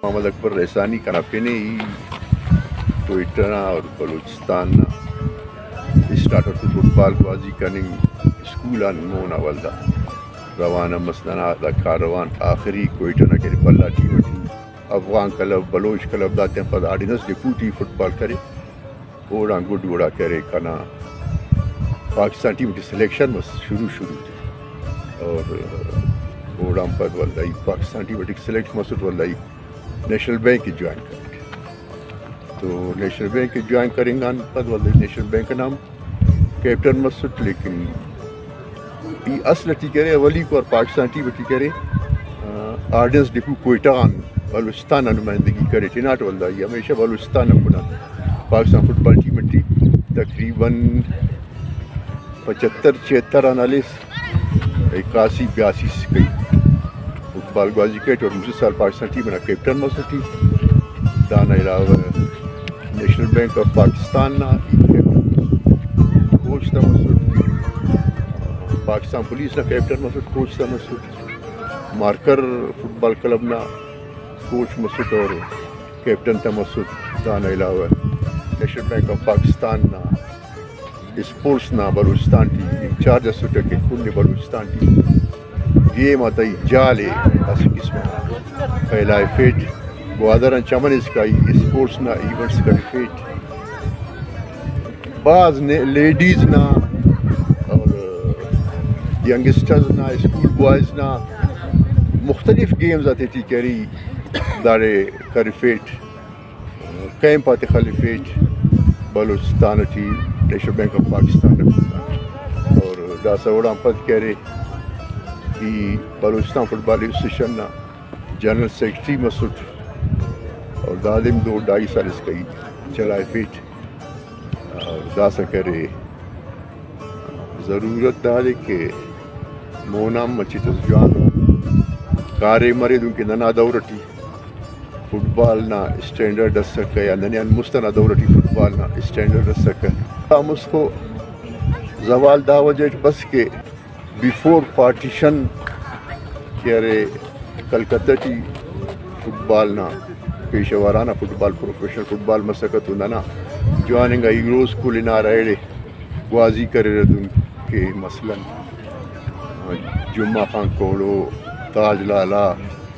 محمد اکبر رحسانی کناپینے کوئٹہ اور بلوچستان اسٹارٹر تو فٹبال بازی کننگ اسکولان مونا ولدا روانہ مسننا دا کاروان آخری کوئٹہ نہ کرے بلا team Afghan club Baloch club داتے ہیں پد آرڈیننس ڈپوٹی فٹبال کرے اوڑا گڈ وڑا کرے کنا پاکستان ٹیم کی سلیکشن بس شروع تھی اور اوڑا پد ولدائی پاکستان ٹیم کی سلیکشن مسود ولدائی نیشنل بینک کی جوائن کریں تو نیشنل بینک کی جوائن کریں گا پد ولدائی نیشنل بینک کا نام کیپٹن مسود لیکن یہ اصل ٹی کرے ولی کو اور پاکستان ٹیم ٹی کرے آرڈیننس ڈپو کوئٹہ بلوچستان نمائندگی کرے ٹیناٹ ولدائی ہمیشہ بلوچستان اپنا پاکستان فٹبال ٹیم ٹی تقریباً 75-76 انالیس 81-82 گئی فٹبال بازی کٹ اور مجھے سال پاکستان ٹیم میں کیپٹن مسود تھی دانا علاوہ نیشنل بینک آف پاکستان نا کوچ تھا مسود پاکستان پولیس نا کیپٹن مسود کوچ تھا مسود مارکر فٹبال کلب نا کوچ مسود اور کیپٹن تھا مسود دانا علاوہ نیشنل بینک آف پاکستان نا اسپورٹس نا بلوچستان ٹیم انچارج اسود کے کن بلوچستان ٹیم گیم آتا ہی جالے ایسی قسم پہلا فیٹ گوادران چمن اس کا اسپورٹس نا ایونٹس کا فیٹ بعض لیڈیز نا اور ینگسٹرز نا اسکول بوائز نا مختلف گیمز آتے تھی کہری دارے کر فیٹ کیمپ آتے خالی فیٹ بلوچستان تھی نیشنل بینک آف پاکستان اور داسا وڑا پد کہہ رہے کہ بلوچستان فٹبال ایسوسیشن نا جنرل سیکرٹری مسود اور دادم 2-2.5 سال اس کا چلائے فیٹ اور داسا کہہ رہے ضرورت دارے کہ مونام مچی تسجوان کارے مرے دوں کہ ننا دورٹی فٹبال نا اسٹینڈرڈ اس سکا یا ننیان مستنا دورٹی فٹبال نا اسٹینڈرڈ اس سکا ہم اس کو زوال دا وجہ بس کے بیفور پارٹیشن کہہ رہے کلکتہ ٹی فٹبال نا پیشہ وارانہ فٹبال پروفیشنل فٹبال مسکت ننا جواننگا ایگروز کو لینا رہے واضی کرے ردن کے مثلاً جمعہ خان کوڑو تاج لالا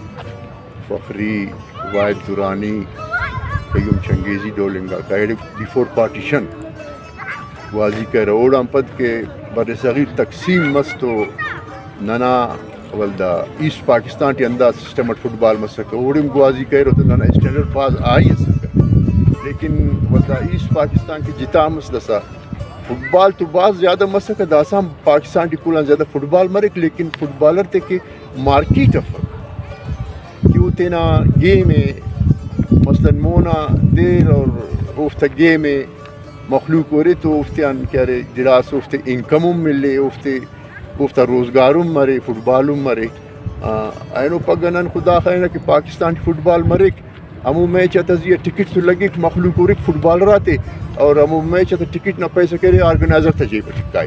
فخری واحد دورانی قیوم چنگیزی ڈولنگا کہڑے بیفور پارٹیشن واضی کہہ رہے اوڑا پد کے بر صغیر تقسیم مستو ننا ولدا ایسٹ پاکستان ٹی انداز سسٹم اٹ فٹبال مسکا اوڑم گوازی کہہ رہے تو ننا اسٹینڈرڈ باز آئی سکا لیکن ولدا ایسٹ پاکستان کی جتا مسلسا فٹبال تو بعض زیادہ مسکا داسا پاکستان ٹی کولان زیادہ فٹبال مرک لیکن فٹبالر تے کہ مارکیٹ افر کیوں تینا گیم مثلاً مونا دیر اور افتا گیم مخلوق ہو رہے تو افتیان کیا رہے جراس افتے انکموں ملے افتا روزگاروں مرے فٹبالوں مرے اینو پگنن خدا خیرہ کہ پاکستان فٹبال مرک ہمو میچ تزیہ ٹکٹ تو لگے مخلوق ہو رہے فٹبال رہتے اور ہمو میچ تا ٹکٹ نہ پیسہ کرے آرگنائزر تا جیب ٹکائی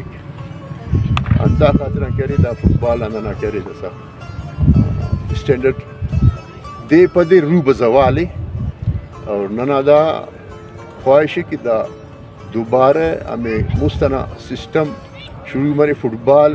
گے انتا خاطران کرے دا فٹبال اندنا کرے جیسا اسٹینڈرڈ دے پدے رو بزوالے اور ننا دا خواہش ہے کہ دا دوبارہ ہمیں مستنا سسٹم شروع مرے فٹبال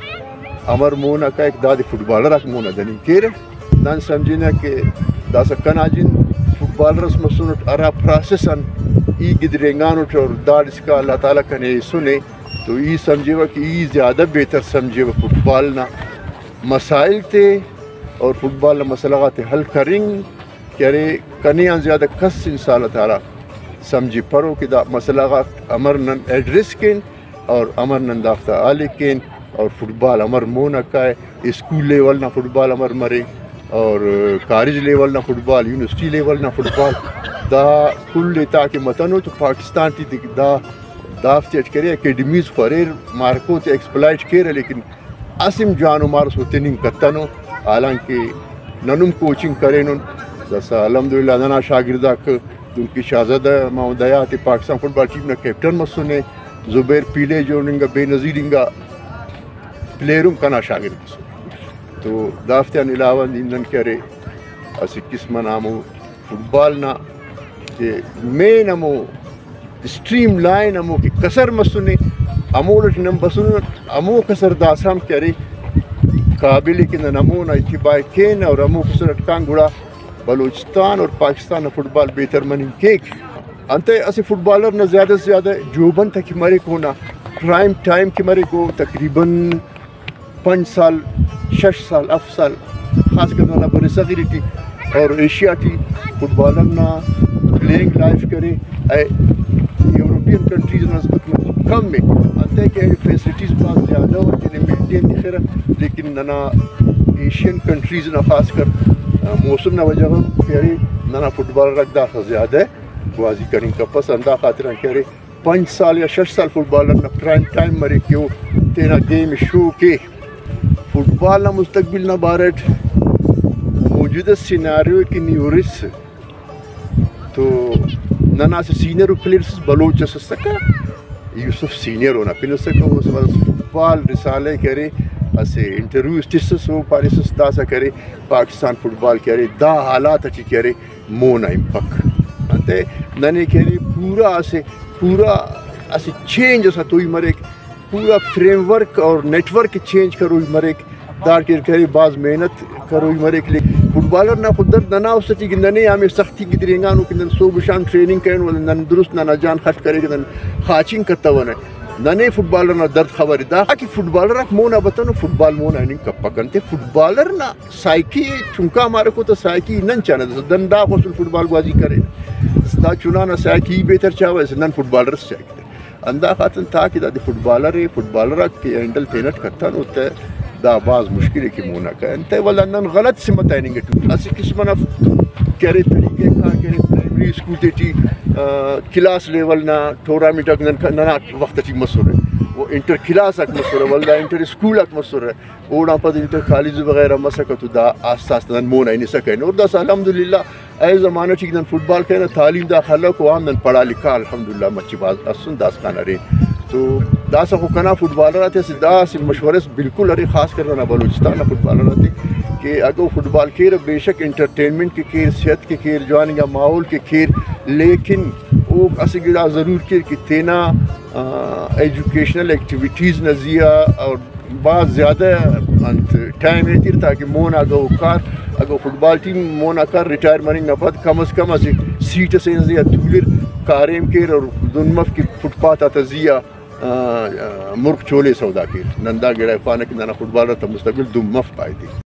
امر مونا کا ایک داد فٹبالر اک مونا دنی کیرے نان سمجھینا کہ دا سکنا جن فٹبالرس مسونٹ ارا پراسسن ای گدرنگانوٹ اور داد اس کا اللہ تعالیٰ کنے سنے تو ای سمجھے کہ ای زیادہ بہتر سمجھے فٹبال نا مسائل تے اور فٹبال نا مسئلہ حل کریں کہ رے کنیاں زیادہ کس انشاءاللہ تعالیٰ سمجھی پرو کہ دا مسئلہ امر نن ایڈریس کن اور امر نن دافتہ آلے کن اور فٹبال امر مونا کائے اسکول لیول نا فٹبال امر مرے اور کالج لیول نا فٹبال یونیورسٹی لیول نا فٹبال دا کل تاکہ متنو تو پاکستان تی دا دافتے کرے اکیڈمیز خوریر مارکو تے ایکسپلائٹ کرے لیکن اسم جانو مارس ہوتے نہیں کتنو حالانکہ ننم کوچنگ کرے نن جیسا الحمدللہ ننا شاگردہ دن کی شہزادہ محمدیات پاکستان فٹبال ٹیم نا کیپٹن مسنے زبیر پیلے جو ننگا بے نظیرنگا پلیئروں کنا شاگرد تو دافتیان علاوہ نن کرے اسی قسم نامو فٹبال نا کہ مین امو اسٹریم لائن امو کی کسر مسنے امو لٹ نم بسن امو کسر داسام کرے قابل کہ نمو نا اتباع کین اور امو کسر اٹکان گڑا بلوچستان اور پاکستان فٹ بال بہتر منی کیک انتے اسی فٹ بالر نہ زیادہ سے زیادہ جوبن تک مرے کو نا پرائم ٹائم کی مرے کو تقریباً 5 سال 6 سال 7 سال خاص کر نہ بر صغیر کی اور ایشیا کی فٹ بالر نہ پلیئنگ لائف کرے یورپین کنٹریز نسبت کم میں انتے کہ فیسلٹیز بہت زیادہ اور جنہیں ملٹین دکھے رہا لیکن نہ ایشین کنٹریز نہ خاص کر موسم نہ وجہ پیاری نہ فٹ بال رکھ دا زیادہ ہے بازی کریں کا پسند خاطر کہہ رہے 5 سال یا 6 سال فٹ بالر نہ پرائم ٹائم مرے کیوں تینا گیم شو کے فٹ بال نہ مستقبل نہ بارٹ موجودہ سیناریو کی نیورس تو نہ سے سینئر پلیئرس بلوچ سکا یوسف سینئر ہونا پھر سکا وہ فٹ بال رسالے کرے اسے انٹرویو اسٹیسس وہ پاریسس داسا کرے پاکستان فٹ بال کرے دا حالات اچھی کرے مونا امپک انتے ننے کرے پورا اسے چینج اسا توی مرے پورا فریم ورک اور نیٹ ورک چینج کرو مرے دار کرے بعض محنت کرو مرے فٹ بالر نہ خود نہ اس چی گندنے ہمیں سختی کی درینگانو کہ نن صبح شام ٹریننگ کرن ولا نن درست نہ جان خط کرے کہ نن خاچنگ کرتا ونه ننے فٹ بالر نہ درد خبر دا کہ فٹ بالر مونا بتنو فٹ بال مونا نہیں کپکنتے فٹ بالر نہ سائیکی چونکا ہمارے کو تو سائیکی نن چانا دن دا خصل فٹ بال بازی کرے دا چنانا سائیکی بہتر چاہو ایسے نن فٹ بالرس چاہتے اندہ خاطن تھا کہ دا دی فٹ بالر کے ہینڈل تینٹ کرتا نو تے دا باز مشکل ہے کہ مونا کا انتے والا نن غلط سمت آئیں گے اسی قسمنا کہرے طریقے کا کہرے پرائمری اسکول تے کلاس لیول نا ٹورنامنٹ اک ننا وقت چی مسور ہے وہ انٹر کلاس اک مسور ہے ولدا انٹر اسکول اک مسور ہے اوڑا پد انٹر کالج وغیرہ مسکا تو دا آستاس نن مونا نہیں سکے اور دا الحمدللہ اے زمانہ چی نن فٹ بال کہنا تعلیم دا خلق و عام نن پڑھا لکھا الحمدللہ مچی باز اسن داس کانا رے تو دا سا کنا فٹ بالر آتے دا سے مشورے بالکل ارے خاص کرنا بلوچستان فٹ بالر آتے کہ اگر فٹ بال کھیر بے شک انٹرٹینمنٹ کے کھیر صحت کے کھیر جوانی کا ماحول کے کھیر لیکن وہ اسی گڑا ضرور کھیر کہ تینا ایجوکیشنل ایکٹیویٹیز نزیہ اور بہت زیادہ ٹائم رہتی تاکہ مون اگر کار اگر فٹ بال ٹیم مون کر ریٹائر منی نہ پت کم از کم اسی سیٹ سے نزیہ دولر کاریم کھیر اور دنمف کی فٹ پاتھ آتا زیہ مرخ چولے سودا کھیر نندا گڑا خانہ کی نانا فٹ بالر تا مستقبل دم مف پائے تھی